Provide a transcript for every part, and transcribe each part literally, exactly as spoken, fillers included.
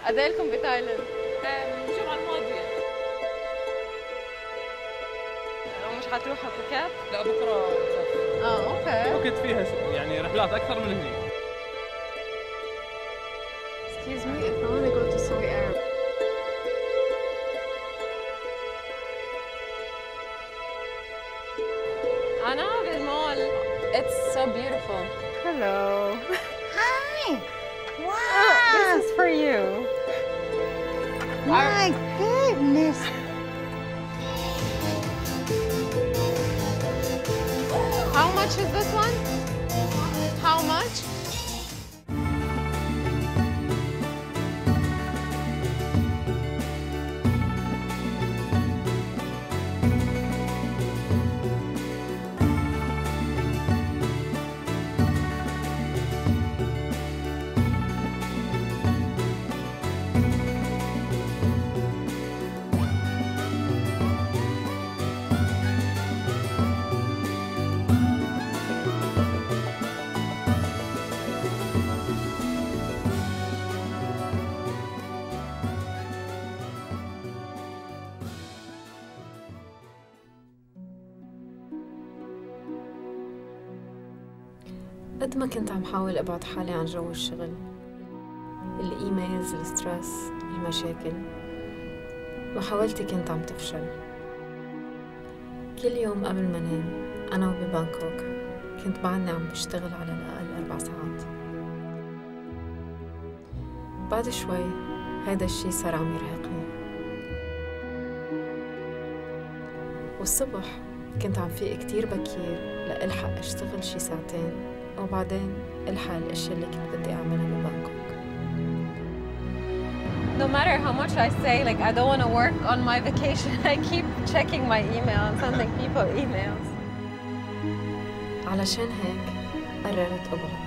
قدالكم بتايلاند؟ الجمعة الماضية. ومش حتروحوا بوكيت؟ لا بكرة مسافر. اه اوكي. بوكيت فيها يعني رحلات أكثر من هني. Excuse me, if I want to go to Saudi Arabia. أنا بالمول. It's so beautiful. Hello. Hi. Wow. Oh, this is for you. My goodness. How much is this one? How much? قد ما كنت عم حاول أبعد حالي عن جو الشغل، الإيميلز، الستريس، المشاكل، محاولتي كنت عم تفشل. كل يوم قبل ما نام أنا وببانكوك كنت بعدني عم بشتغل على الأقل أربع ساعات. بعد شوي هيدا الشي صار عم يرهقني، والصبح كنت عم فيق كتير بكير لألحق أشتغل شي ساعتين وبعدين ألحق الأشياء اللي كنت بدي أعملها ببانكوك. No matter how much I say, like, I don't want to work on my vacation, I keep checking my email and sending people emails. علشان هيك قررت أبعد.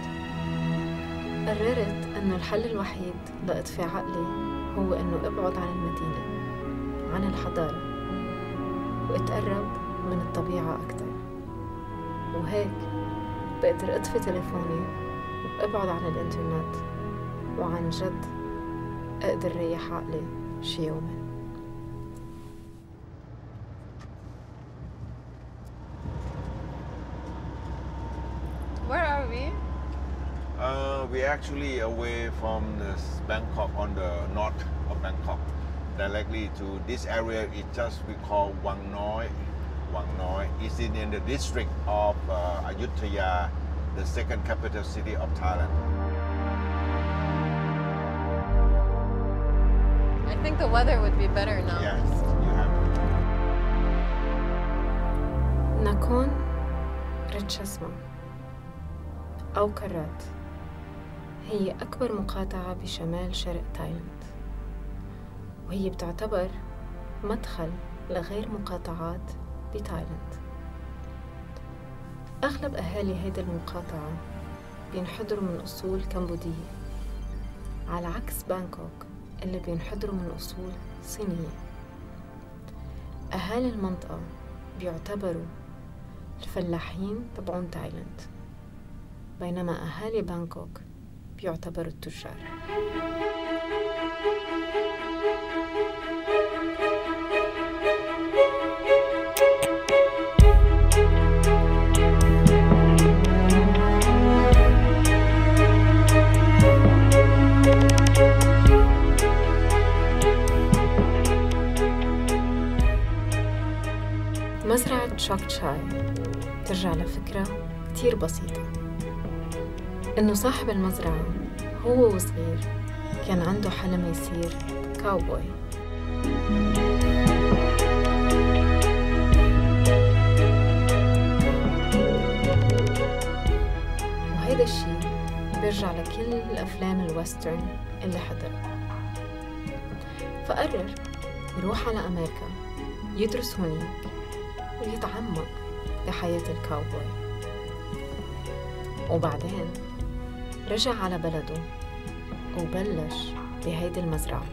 قررت إنه الحل الوحيد لإطفاء عقلي هو إنه أبعد عن المدينة، عن الحضارة، وأتقرب من الطبيعة أكتر. وهيك بقدر أطفي تليفوني وأبعد عن الإنترنت، وعن جد أقدر ريح عقلي شي يومين. Where are we? Uh, we actually away from this Bangkok, on the north of Bangkok, directly to this area. It just we call Wang Noi. Wang Noi is in, in the district of uh, Ayutthaya, the second capital city of Thailand. I think the weather would be better now. Yes, you have. ناكون رتشاسما أو كرات هي أكبر مقاطعة بشمال شرق تايلاند، وهي بتعتبر مدخل لغير مقاطعات بتايلاند. أغلب أهالي هيدا المقاطعة بينحدروا من أصول كمبودية، على عكس بانكوك اللي بينحدروا من أصول صينية. أهالي المنطقة بيعتبروا الفلاحين تبعون تايلاند، بينما أهالي بانكوك بيعتبروا التجار. مزرعة شوك تشاي ترجع لفكرة كتير بسيطة، إنه صاحب المزرعة هو وصغير كان عنده حلم يصير كاوبوي. وهيدا الشي بيرجع لكل الأفلام الويسترن اللي حضرها. فقرر يروح على أمريكا يدرس هونيك ويتعمق بحياة الكاوبوي، وبعدين رجع على بلده وبلش بهيدي المزرعة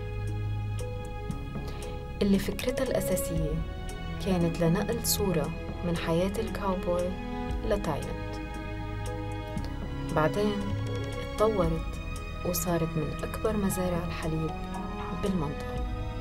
اللي فكرتها الأساسية كانت لنقل صورة من حياة الكاوبوي لتايلاند. بعدين اتطورت وصارت من أكبر مزارع الحليب بالمنطقة.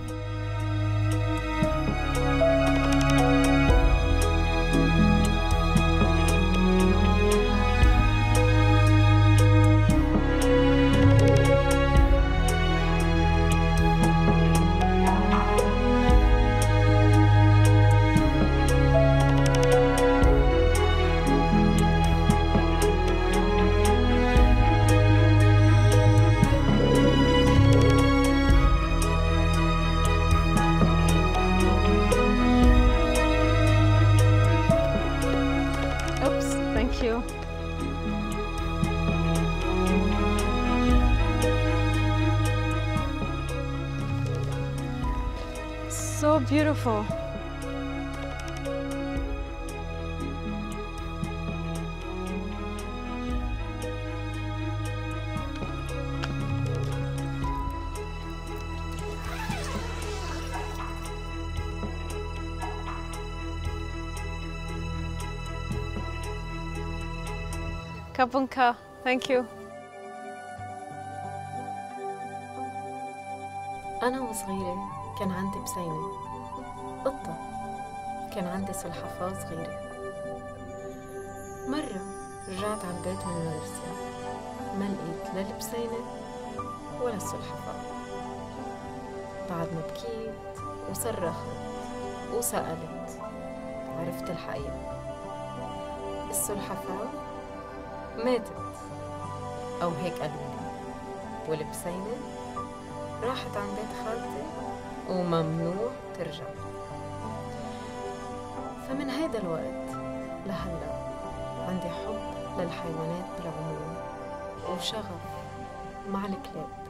So beautiful. Kapunka, thank you. أنا وصغيرة كان عندي بسينة قطة، كان عندي سلحفاة صغيرة. مرة رجعت على البيت من المدرسة ما لقيت لا البسينة ولا السلحفاة. بعد ما بكيت وصرخت وسألت عرفت الحقيقة، السلحفاة ماتت أو هيك قالوا لي، والبسينة راحت عند بيت خالتي وممنوع ترجع. فمن هيدا الوقت لهلا عندي حب للحيوانات بالعموم وشغف مع الكلاب.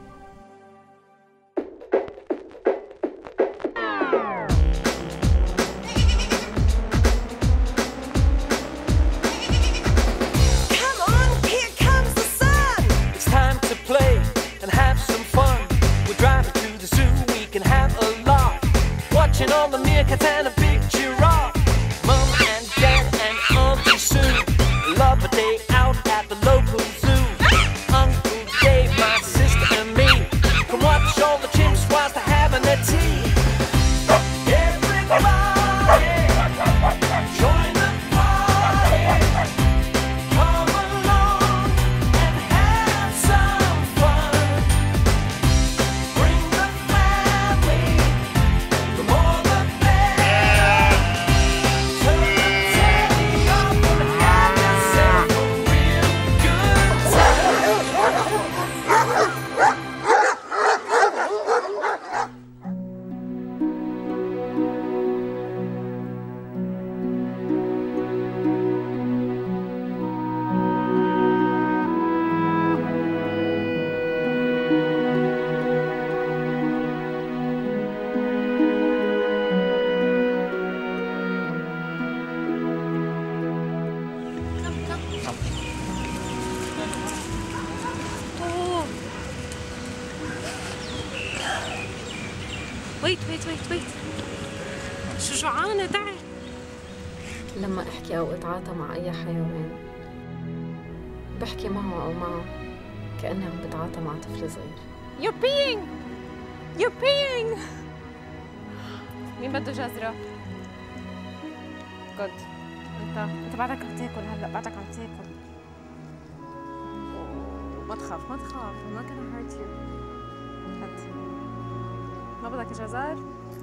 Watching all the meerkats and a big giraffe. Mom and Dad and Auntie Sue love a day out at the local zoo. Uncle Dave, my sister and me can watch all the chimps whilst they're having their tea. Everybody, join the party. Come along and have some fun. Bring the family. ويت ويت ويت ويت شجعانة تعال. لما أحكي أو أتعاطى مع أي حيوان بحكي معه أو معه كأني عم بتعاطى مع طفل صغير. You're peeing! You're peeing! مين بده جزرة؟ جود. أنت أنت بعدك عم تاكل هلا، بعدك عم تاكل. ما تخاف ما تخاف، I'm not gonna hurt you. هات. ما بدك جزر؟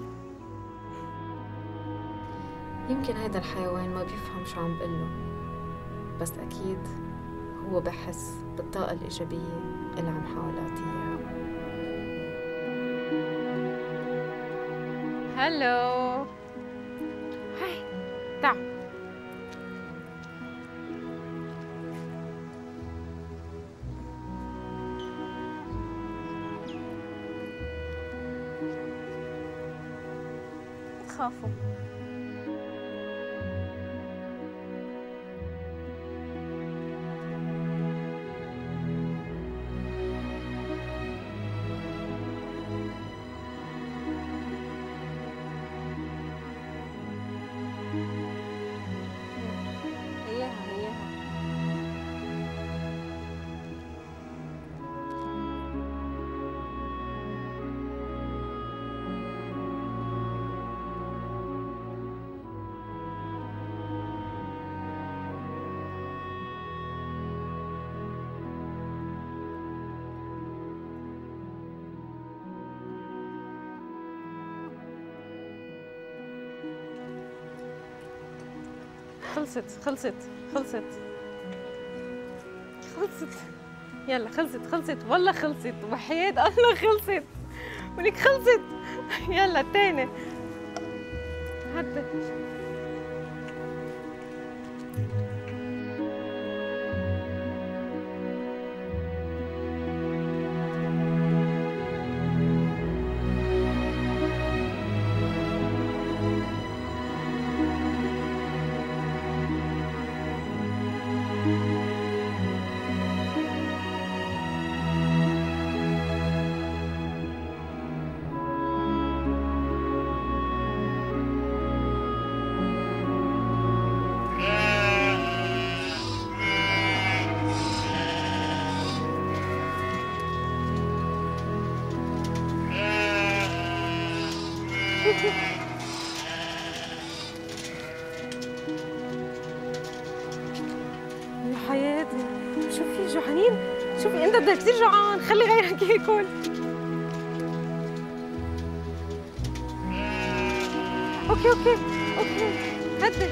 يمكن هيدا الحيوان ما بيفهم شو عم بقله، بس أكيد هو بحس بالطاقة الإيجابية اللي عم حاول أعطيها. هلو. هاي تعال. ما تخافوا. خلصت خلصت خلصت خلصت يلا خلصت خلصت والله خلصت وحياة الله خلصت ولك خلصت. يلا الثاني هدي. يا حياتي شوفي جوعانين، شوفي انت بدك كثير جوعان، خلي غيرك ياكل. اوكي اوكي اوكي هدي.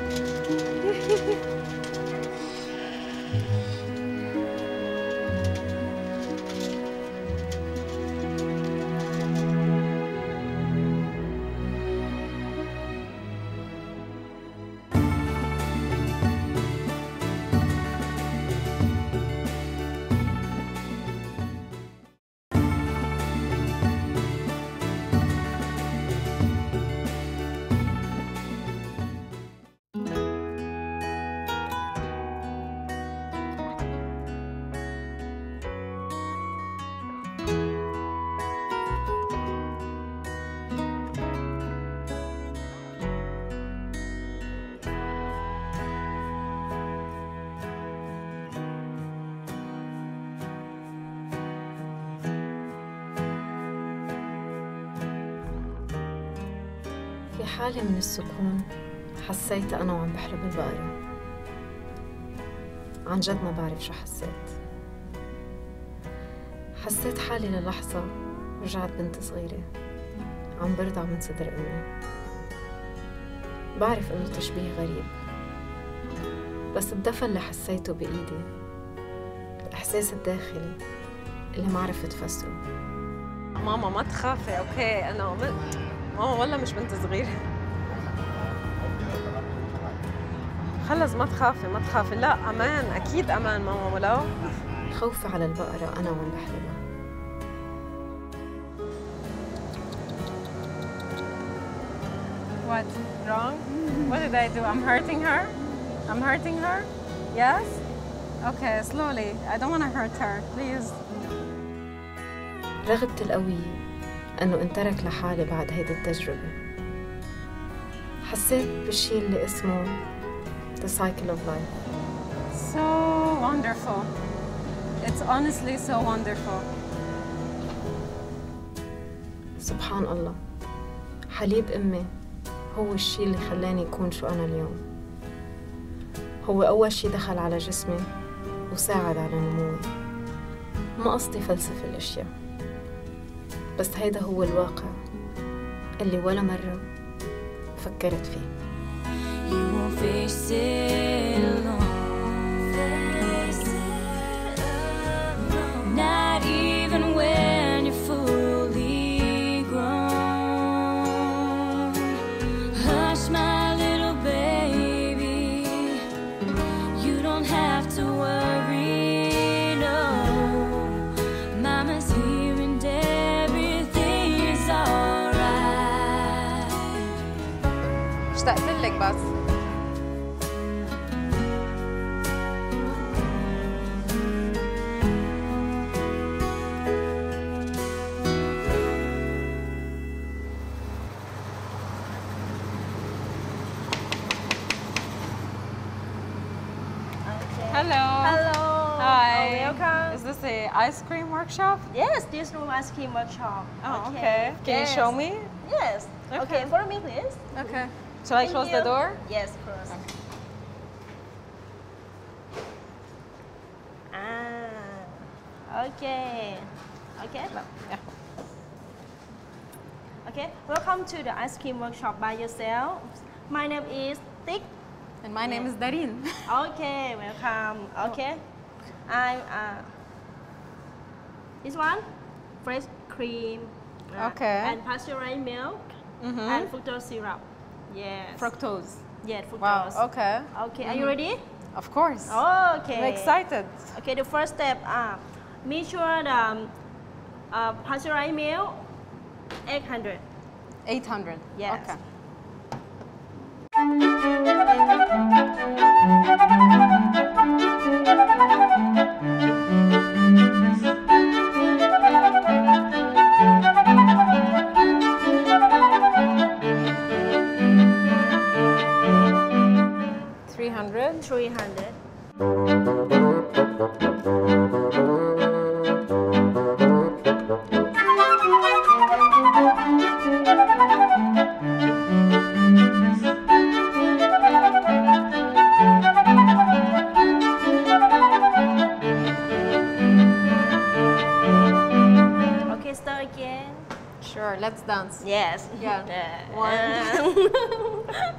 في حالة من السكون حسيت أنا وعم بحلب البقرة. عن جد ما بعرف شو حسيت. حسيت حالي للحظة رجعت بنت صغيرة عم برضع من صدر أمي. بعرف إنه تشبيه غريب، بس الدفى اللي حسيته بإيدي، الإحساس الداخلي اللي ما عرفت أفسره. ماما ما تخافي اوكي، انا م... ماما والله مش بنت صغيرة. خلص ما تخافي ما تخافي، لا امان اكيد امان ماما. ولو خوفي على البقرة أنا وعم بحلبها. What? Wrong? What did I do? I'm hurting her? I'm hurting her? Yes? Okay, slowly. I don't want to hurt her. Please. رغبتي القوية أنه انترك لحالي بعد هيدي التجربة. حسيت بالشي اللي اسمه The Cycle of Life. So wonderful. It's honestly so wonderful. سبحان الله، حليب أمي هو الشي اللي خلاني يكون شو أنا اليوم. هو أول شي دخل على جسمي وساعد على نموي. ما قصدي فلسفة الأشياء، بس هيدا هو الواقع اللي ولا مرة فكرت فيه. You won't face it alone. Not even when you're fully grown. Hush, my little baby. You don't have to worry, no. Mama's here and everything is alright. اشتقت لك بس. Hello. Hello. Hi. Oh, welcome. Is this a ice cream workshop? Yes, this room ice cream workshop. Oh, okay. Can you Yes. show me? Yes. Okay. Okay, follow me, please. Okay. Shall I Thank close you. the door? Yes, close. Ah. Okay. Okay. Yeah. Okay. Welcome to the ice cream workshop by yourself. My name is Tik. And my name is Dareen. Okay, welcome. Okay. I'm uh, this one, fresh cream. uh, Okay. And pasteurized milk and fructose syrup. Yes. Fructose. Yes, Wow, fructose. okay. Okay, are you ready? Of course. Okay. I'm excited. Okay, the first step, uh, make sure the um, uh, pasteurized milk, eight hundred. eight hundred. Yes. Okay. three hundred. three hundred. Okay, start again. Sure, let's dance. Yes. Yeah. Uh, One.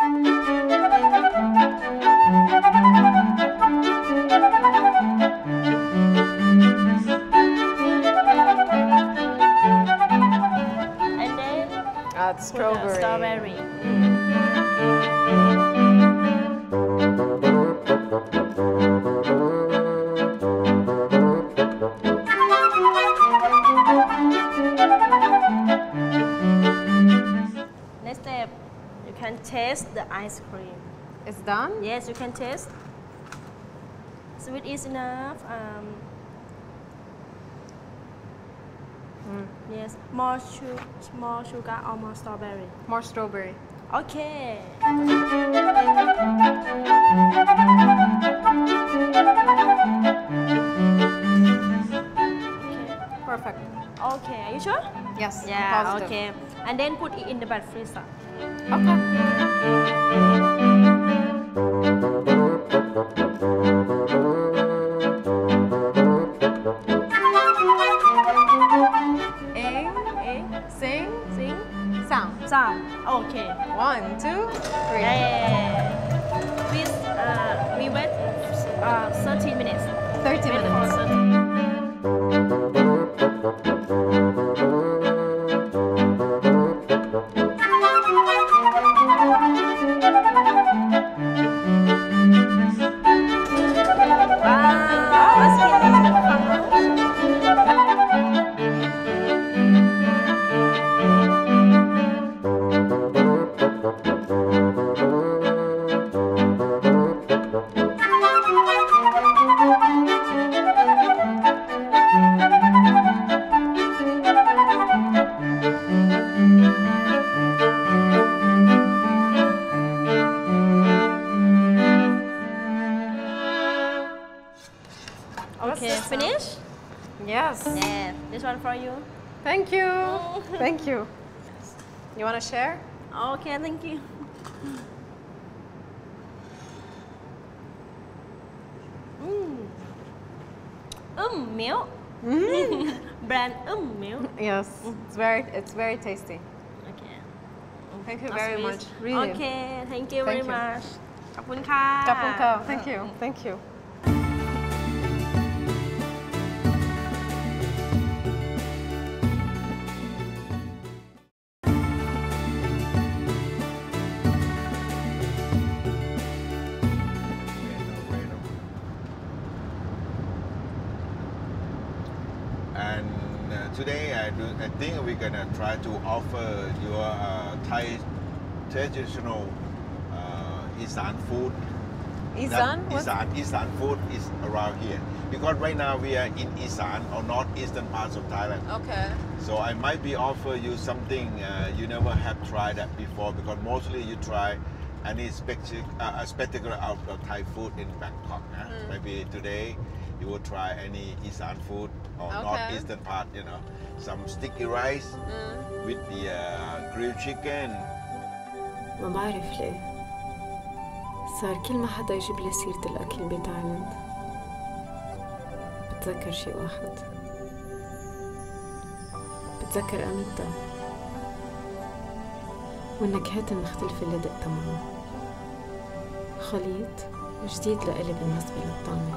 And then Add put the strawberry. strawberry. Next step, you can taste the ice cream. It's done? Yes, you can taste. Sweet is enough. Um, Yes, more sugar, more sugar or more strawberry. More strawberry. Okay. Perfect. Okay, are you sure? Yes. I'm Yeah, positive. okay. And then put it in the bag freezer. Okay. Ing, ing, sing, Sing. sound. Sound. Okay. One, two, three. Yeah. Please, uh, we wait uh, thirty minutes. thirty Wait minutes. for thirty. Wow, ice cream come out. Okay, finish? Yes. Yeah, this one for you. Thank you. Thank you. You want to share? Okay, thank you. Mm. Um, milk. Brand um milk. Yes. It's very, it's very tasty. Okay. Thank you Not very sweet. much. Really. Okay, thank you very Thank you. much. ขอบคุณค่ะขอบคุณค่ะ Thank you. Thank you. And uh, today I do. I think we're gonna try to offer your uh, Thai traditional uh, Isan food. Isan? That What's- Isan, Isan food is around here because right now we are in Isan or northeastern parts of Thailand. Okay. So I might be offer you something uh, you never have tried that before because mostly you try any spectac- uh, a spectacle out of Thai food in Bangkok. Huh? Maybe today you will try any Isan food or Okay. northeastern part. You know, some sticky rice with the uh, grilled chicken. ما بعرف ليه صار كل ما حدا يجيب لي سيرة الأكل بتايلاند بتذكر شي واحد بتذكر أميتا والنكهات المختلفة اللي دقتها معه خليط جديد لإلي بالنسبة للطعمة.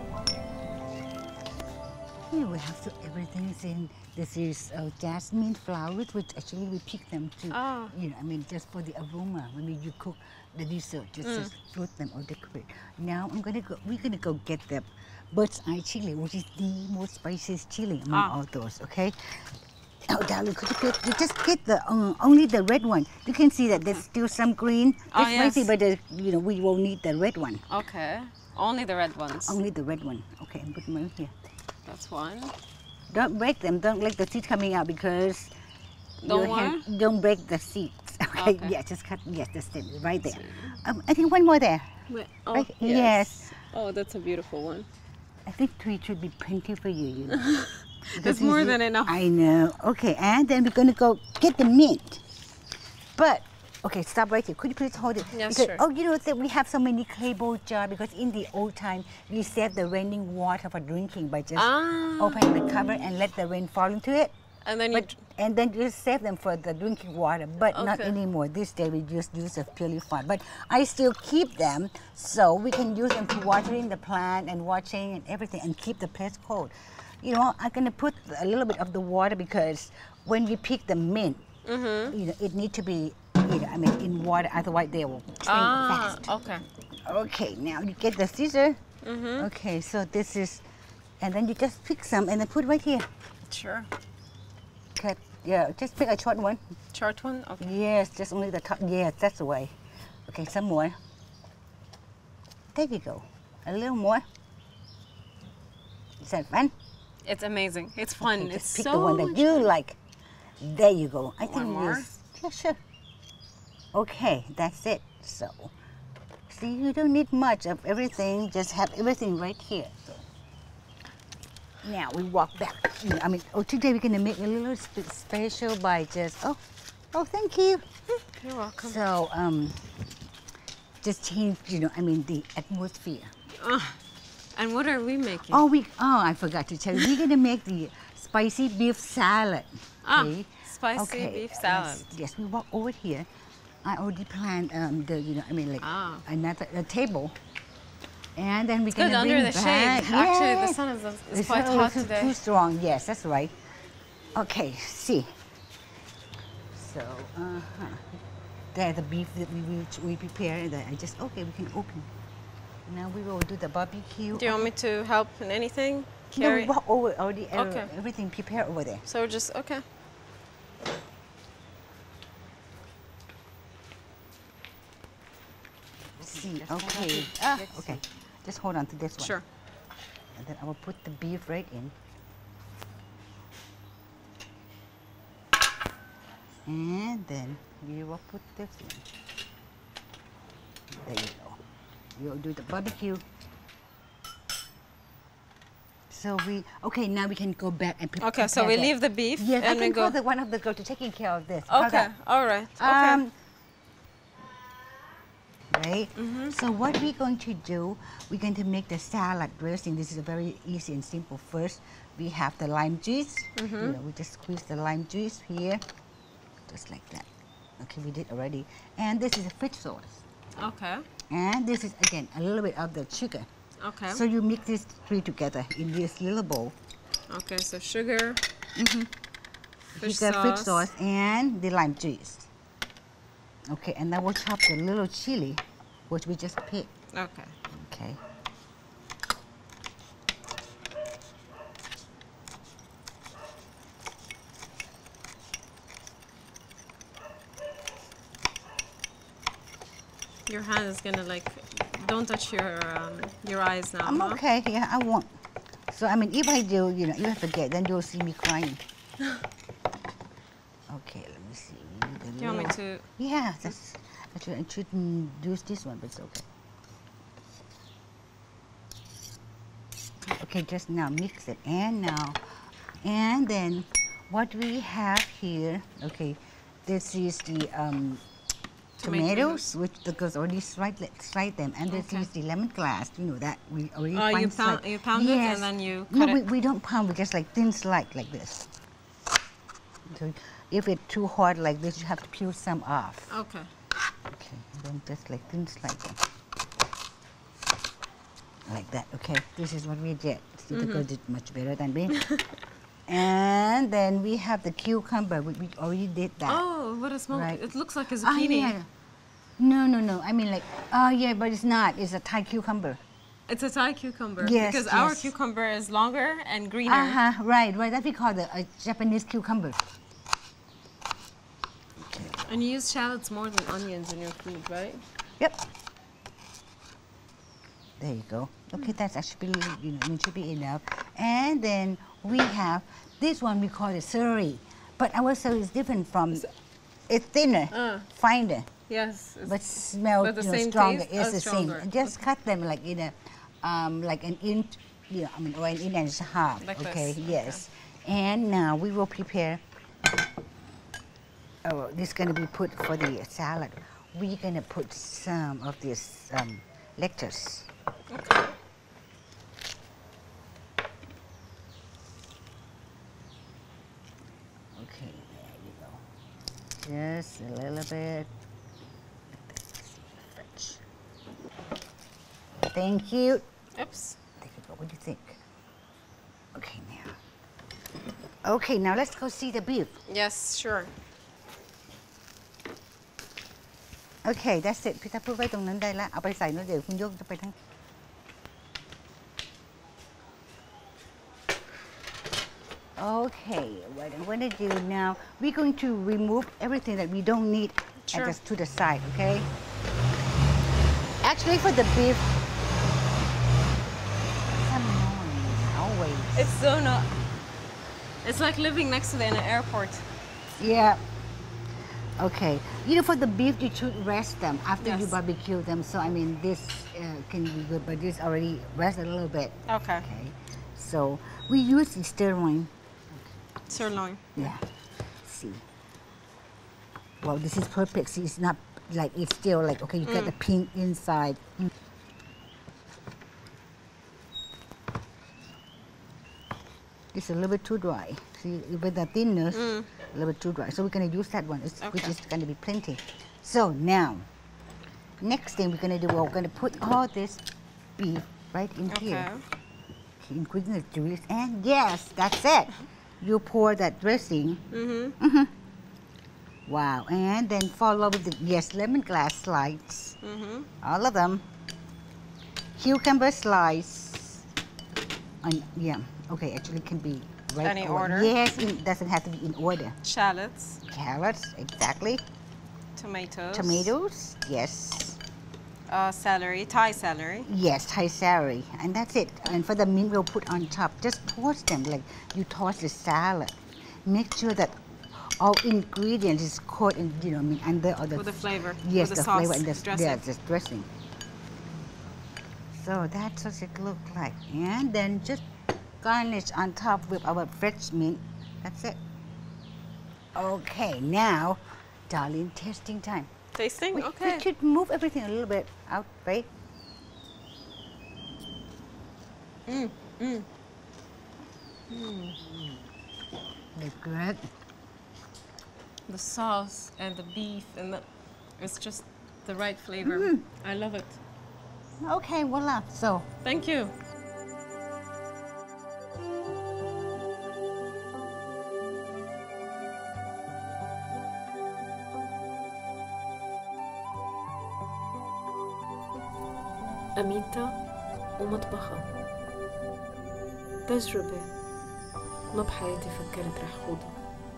Here we have to, everything's in. This is uh, jasmine flowers, which actually we pick them to, Ah. you know, I mean, just for the aroma. When you cook the dessert, just, just fruit them or decorate. Now I'm gonna go. We're gonna go get the bird's eye chili, which is the most spiciest chili among Ah. all those. Okay. Oh, darling, could you get? You just get the uh, only the red one. You can see that there's still some green. Ah, It's spicy, yes. but the, you know we will need the red one. Okay. Only the red ones. Only the red one. Okay, and put them in here. That's one. Don't break them. Don't let the seeds coming out because Don't your hand- don't break the seeds. Okay. Okay. Yeah, just cut. Yes, the stem right there. Um, I think one more there. Wait, oh, Right? Yes. Oh, that's a beautiful one. I think three should be plenty for you. You know. That's Because more you- than enough. I know. Okay, and then we're gonna go get the mint. But okay, stop right here. Could you please hold it? Yes, Because- sure. Oh, you know that we have so many clay bowl jar because in the old time we saved the raining water for drinking by just Ah. opening the cover and let the rain fall into it. And then you. But, and then just save them for the drinking water, but not Okay. anymore. This day we just use a purified. But I still keep them so we can use them to watering the plant and watching and everything and keep the place cold. You know, I'm gonna put a little bit of the water because when we pick the mint, Mm-hmm. you know, it need to be, you know, I mean, in water, otherwise they will shrink Ah, fast. okay. Okay, now you get the scissor. Mm-hmm. Okay, so this is, and then you just pick some and then put right here. Sure. Cut, yeah, just pick a short one. Short one? Okay. Yes, just only the top. Yes, that's the way. Okay, some more. There you go. A little more. Is that fun? It's amazing. It's fun. Okay, it's just pick so the one that much you fun. like. There you go. I One think more? yes. Yeah, sure. Okay, that's it. So, see, you don't need much of everything. Just have everything right here. So, now we walk back. I mean, oh, today we're gonna make a little sp- special by just oh, oh, thank you. You're welcome. So, um, just change, you know, I mean, the atmosphere. Ah, and what are we making? Oh, we, oh, I forgot to tell you, we're gonna make the spicy beef salad. Ah, okay? spicy Okay, beef yes, salad. Yes, we walk over here. I already planned um, the, you know, I mean, like Ah. another a table. And then we're Good gonna under bring the back, shade. Actually, the yes. sun is, is It's quite a hot little today. Too strong, yes, that's right. Okay, see. So, uh-huh. There, the beef that we, we, we prepared, that I just, okay, we can open. Now we will do the barbecue. Do you want me to help in anything? No, we Carry? walk over already, uh, Okay. everything prepared over there. So just, okay. See, okay. Ah, okay. Just hold on to this one. Sure. And then I will put the beef right in. And then we will put this in. There you go. We'll do the barbecue. So we, okay, now we can go back and pre- Okay, so prepare we that. leave the beef Yes, and I we can go. call the one of the girl to taking care of this. How's Okay, that? all right. Okay. Um, right? Mm-hmm. So what we're going to do, we're going to make the salad dressing. This is a very easy and simple. First, we have the lime juice. Mm-hmm. You know, we just squeeze the lime juice here, just like that. Okay, we did already. And this is a fish sauce. okay. And this is, again, a little bit of the sugar. Okay. So you mix these three together in this little bowl. okay, so sugar, Mm-hmm. fish the sauce. fish sauce and the lime juice. Okay, and then we'll chop the little chili, which we just picked. Okay. Okay. Your hand is gonna like, don't touch your um, your eyes now. I'm huh? okay. Yeah, I won't. So I mean, if I do, you know, if I forget, then you'll see me crying. Okay, let me see. We need a Do you want me little- to? Yeah, that's. Actually, I shouldn't use this one, but it's okay. Okay, just now mix it, and now, and then, what we have here. Okay, this is the um, tomatoes, which the girls already slide, slide them, and this Okay. is the lemongrass. You know that we already. Oh, you fine pound, slice. you pound it Yes. and then you No, cut we, it. we don't pound. We just like thin slice like this. So if it's too hard like this, you have to peel some off. Okay. Okay, then just like thin slice them. Like that, okay? This is what we did. See, the girl did much better than me. And then we have the cucumber. We, we already did that. Oh, what a smoke. Right. It looks like a Ah, zucchini. yeah. No, no, no. I mean like, oh yeah, but it's not. It's a Thai cucumber. It's a Thai cucumber. Yes, Because our yes. cucumber is longer and greener. Uh-huh, right, right. That we call the uh, Japanese cucumber. And you use shallots more than onions in your food, right? Yep. There you go. Okay, that's actually, you know, it should be enough. And then we have this one we call it celery. But our celery is different from, it's thinner, Uh. finer, Yes. it's- but smell, But the you know, same stronger. taste? It's Oh, the stronger. same. Just cut them like in a, um, like an inch, you know, I mean, or an inch and a half. Like okay, this, yes. And now we will prepare. Oh, this is going to be put for the salad. We're going to put some of this um, lettuce. Okay. Okay, there you go. Just a little bit. Thank you. Oops. There you go. What do you think? Okay, now. Okay, now let's go see the beef. Yes, sure. Okay, that's it. พี่ทัพพูดไว้ตรงนั้นได้แล้ว เอาไปใส่แล้วเดี๋ยวคุณโยกจะไปทั้ง Okay, what I'm going to do now, we're going to remove everything that we don't need Sure. and just to the side, okay? Actually, for the beef, it's annoying, always. It's so not. It's like living next to the in an airport. Yeah. Okay. You know, for the beef, you should rest them after you Yes. barbecue them. So, I mean, this uh, can be good, but this already rested a little bit. Okay. Okay. So, we use the sirloin. Sirloin. Yeah. See. Well, this is perfect. See, it's not like it's still like, okay, you got the pink inside. Mm. It's a little bit too dry. See, with the thinness, a little bit too dry. So we're going to use that one, it's- which Okay. is going to be plenty. So now, next thing we're going to do, we're going to put all this beef right in Okay. here. Okay, including the juice. And yes, that's it. You pour that dressing. Mm-hmm. Wow. And then follow with the, yes, lemongrass slice. Mm-hmm. All of them. Cucumber slice. And, yeah. Okay, actually can be right Any away. order? Yes, it doesn't have to be in order. Shallots. Carrots, exactly. Tomatoes. Tomatoes, yes. Uh, celery. Thai celery. Yes, Thai celery. And that's it. And for the mint, we'll put on top. Just toss them like you toss the salad. Make sure that all ingredients is coated in, you know, I mean, under all the... With the flavor. Yes, With the, the sauce. flavor and the dressing. yeah, the dressing. So that's what it look like. And then just garnish on top with our fresh mint. That's it. Okay, now, darling, tasting time. Tasting? We, Okay. we should move everything a little bit out, right? Mm, mm. That's good. The sauce and the beef and the, it's just the right flavor. Mm. I love it. Okay, voila. So, Thank you. أميتة ومطبخها تجربة ما بحياتي فكرت رح خوضها.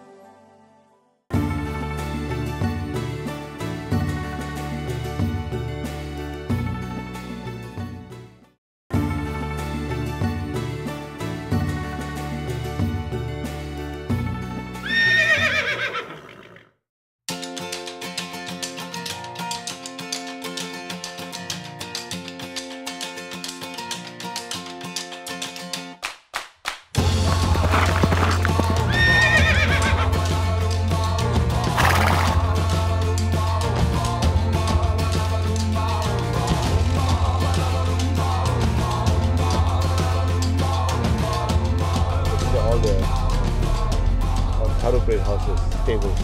These are all the uh, thoroughbred horses, stables.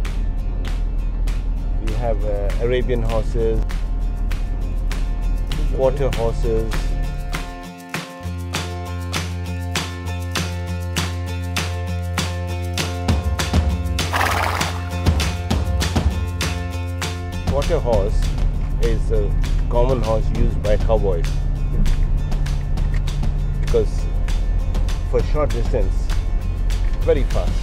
We have uh, Arabian horses. quarter horses, quarter horse is a common horse used by cowboys because for short distance, very fast.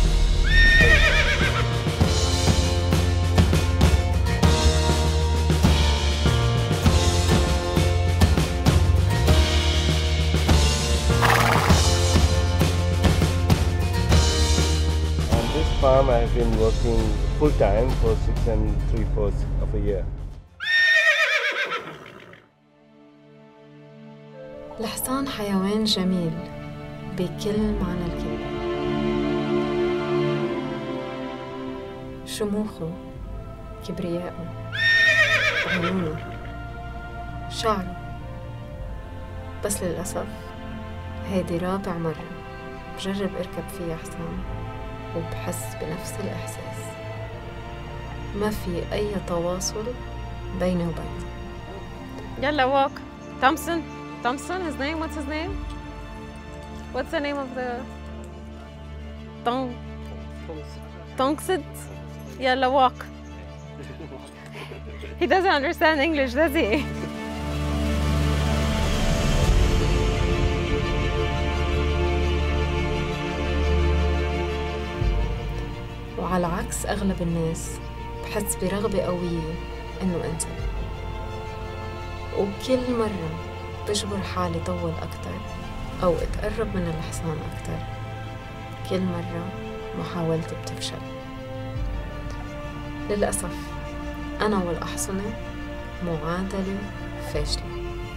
On this farm I have been working full time for six and three fourths of a year. الحصان حيوان جميل بكل معنى الكلمة. شموخه، كبرياءه، عيونه، شعره. بس للأسف هيدي رابع مرة بجرب اركب فيها حصان وبحس بنفس الإحساس. ما في أي تواصل بيني وبينه. يلا walk. Thompson. Thompson, his name? What's his name? What's the name of the... Tong... Tongsid? Yalla, walk. He doesn't understand English, does he? وعلى عكس أغلب الناس بحس برغبة قوية إنه أنزل، وكل مرة بجبر حالي طول أكتر أو أتقرب من الحصان أكتر. كل مرة محاولتي بتفشل. للأسف أنا والأحصنة معادلة فاشلة.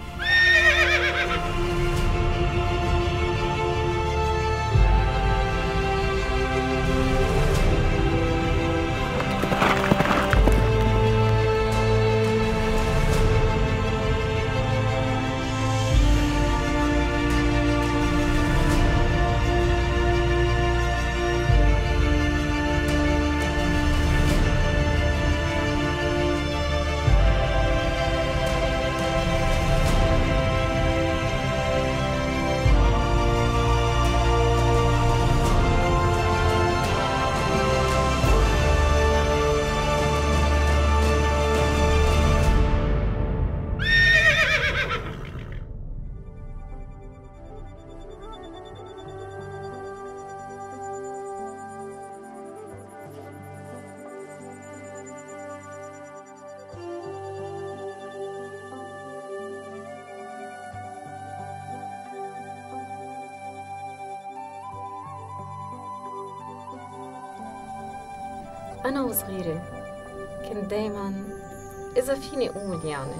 أنا وصغيرة كنت دايماً إذا فيني أقول يعني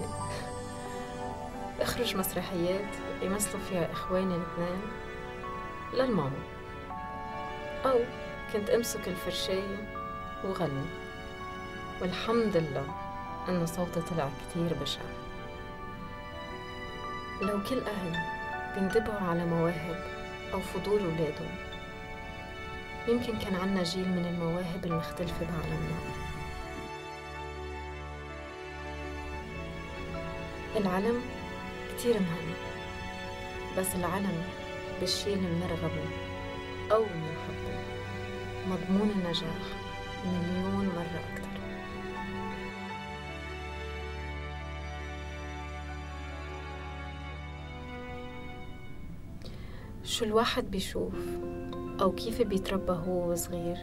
أخرج مسرحيات يمثلوا فيها إخواني الاثنين للماما، أو كنت أمسك الفرشاية وغني، والحمد لله إنه صوتي طلع كتير بشع. لو كل أهل بينتبهوا على مواهب أو فضول أولادهم يمكن كان عنا جيل من المواهب المختلفة بعالمنا. العلم كتير مهم، بس العلم بالشي اللي منرغبه أو منحبه مضمون النجاح مليون مرة أكتر. شو الواحد بيشوف أو كيف بيتربى هو وصغير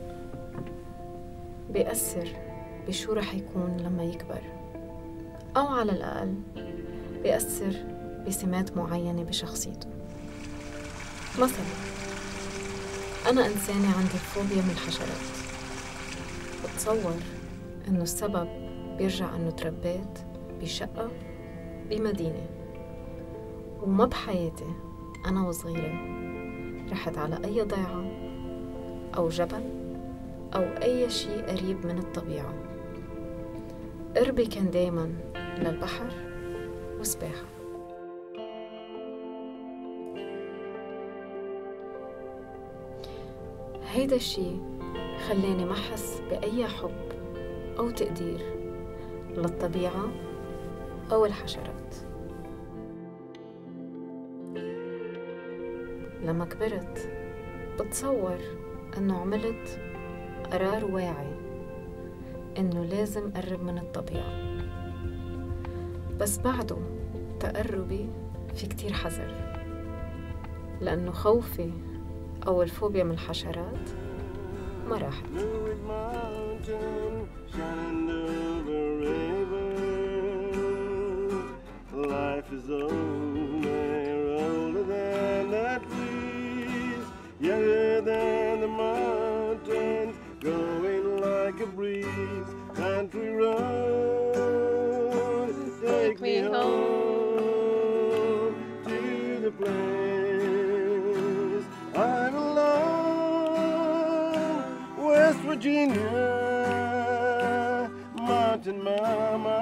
بيأثر بشو رح يكون لما يكبر، أو على الأقل بيأثر بسمات معينة بشخصيته. مثلا أنا إنسانة عندي فوبيا من الحشرات، بتصور إنه السبب بيرجع إنه تربيت بشقة بمدينة، وما بحياتي أنا وصغيرة رحت على أي ضيعة أو جبل أو أي شيء قريب من الطبيعة. قربي كان دايماً للبحر وسباحة. هيدا الشيء خلاني ما أحس بأي حب أو تقدير للطبيعة أو الحشرات. لما كبرت بتصور إنه عملت قرار واعي إنه لازم قرب من الطبيعة، بس بعده تقربي في كتير حذر، لأنه خوفي أو الفوبيا من الحشرات ما راحت. Life is only older than the trees, younger than the mountains, going like a breeze. Country road, take me home to the place I belong. West Virginia, mountain mama,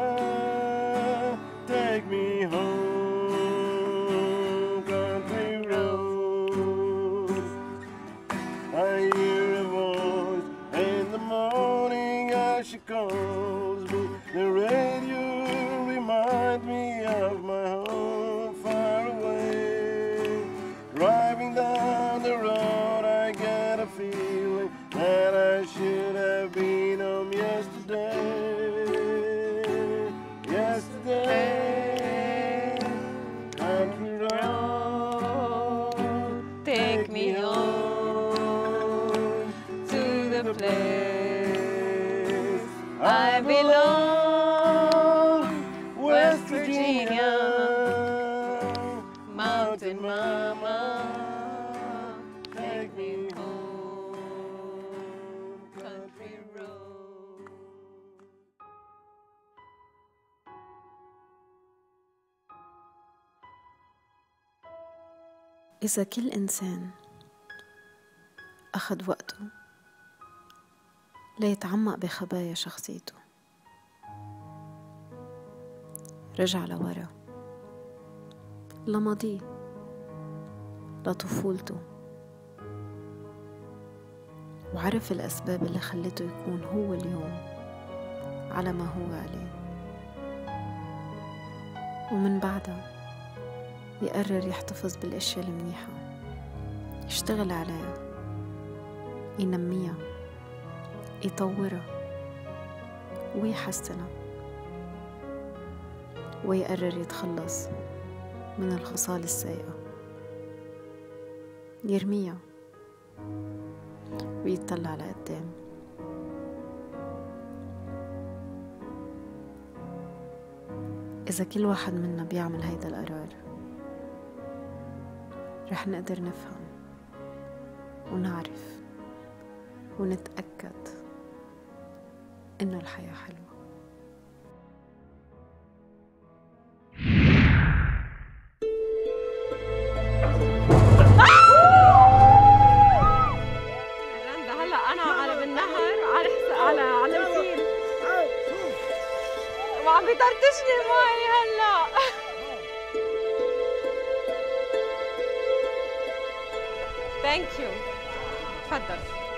take me home, country road. I hear a voice in the morning as she calls me. The radio reminds me of my home far away. Driving down the road, I get a feeling that I should have been home yesterday. Yesterday. Take me home to the place I belong, West Virginia, mountain mama, take me home, country road. إذا كل إنسان أخذ وقته ليتعمق بخبايا شخصيته، رجع لورا لماضيه لطفولته، وعرف الأسباب اللي خلته يكون هو اليوم على ما هو عليه، ومن بعدها يقرر يحتفظ بالأشياء المنيحة، يشتغل عليها، ينميها، يطورها ويحسنها، ويقرر يتخلص من الخصال السيئة، يرميها ويطلع لقدام. إذا كل واحد منا بيعمل هيدا القرار رح نقدر نفهم ونعرف ونتأكد إنه الحياة حلوة. رندا هلا أنا على بالنهر على على على الفيل وعم بيطرطشني المي هلا. ثانك يو. تفضل.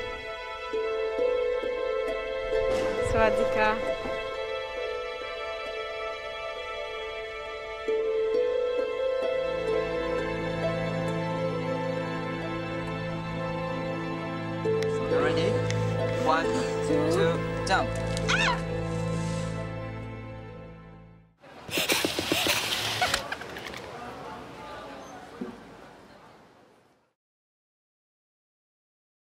سواديكا. You ready? One, two, jump.